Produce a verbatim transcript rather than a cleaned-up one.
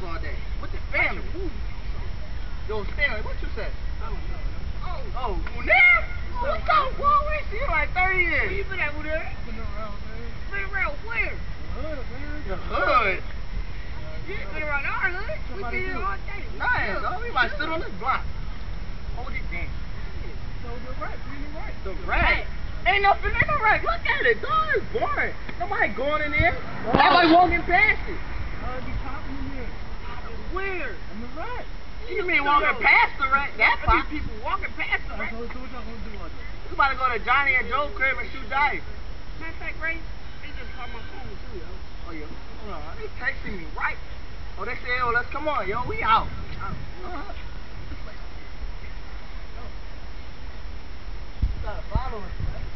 all day with the family. Yo, Stanley, what you say? Oh, oh, Munir? What's up, boy? We ain't seen you like thirty years. Where you been at, Munir? Been around, man. Been around where? The hood, man. The hood? You ain't been around our hood. We Somebody been here do. all day. Nice, dog. We might sit on this block. Hold it down. So the right, we the right. The rack. Ain't nothing in the rack. Look at it, dog. It's boring. Nobody going in there. Everybody walking past it. Uh, be popping in here. Where? On the right. You mean walking past the rack? That I pop. see people walking past the So, right. so what y'all gonna do on this? We about to go to Johnny and Joe crib and shoot dice. Matter of fact, Ray, they just called my phone too, yo. Oh, yo. Hold on. They texting me right. Oh, they say, yo, let's come on, yo. We out. Uh-huh. Gotta follow us, man.